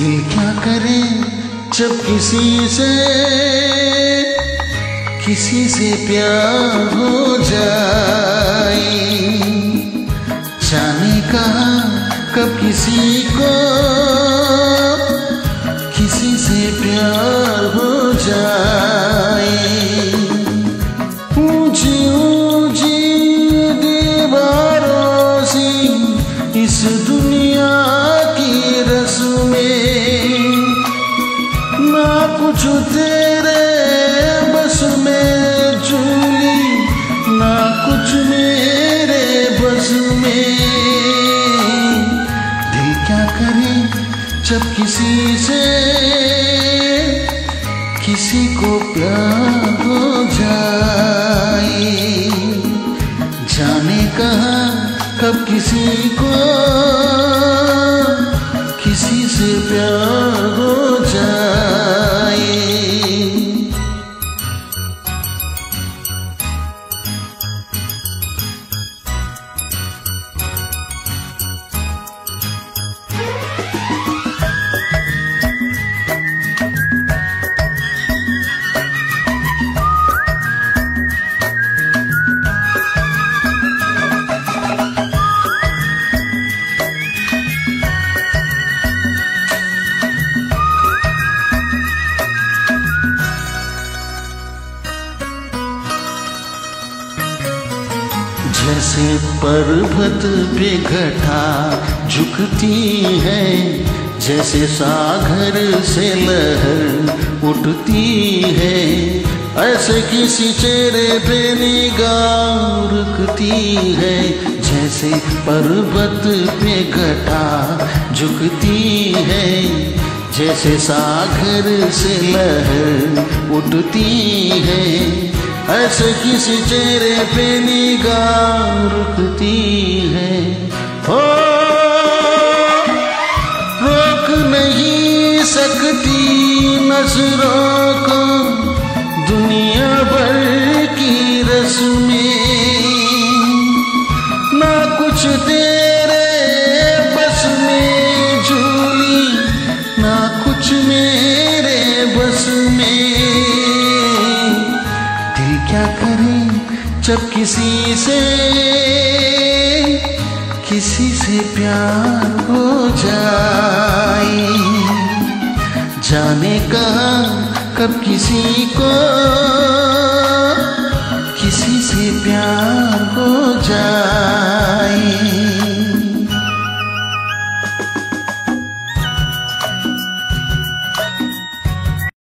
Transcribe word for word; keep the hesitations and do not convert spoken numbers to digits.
दिल क्या करे जब किसी से किसी से प्यार हो जाए, जाने कहाँ कब किसी को किसी से प्यार हो जाए। ऊंची ऊंची दीवारों से इस दुनिया की रस्में, ना कुछ तेरे बस में झूली, ना कुछ मेरे बस में। दिल क्या करे जब किसी से किसी को प्यार हो जाए, जाने कहाँ कब किसी को किसी से प्यार हो जाए। जैसे पर्वत पे घटा झुकती है, जैसे सागर से लहर उठती है, ऐसे किसी चेहरे पे निगाह रुकती है। जैसे पर्वत पे घटा झुकती है, जैसे सागर से लहर उठती है, ऐसे किसी चेहरे पे निगाह रुकती है। हो रोक नहीं सकती नजरों को दुनिया भर की रस्में, ना कुछ तेरे बस में झूली, ना कुछ मेरे बस में। क्या करें जब किसी से किसी से प्यार हो जाए, जाने कहाँ कब किसी को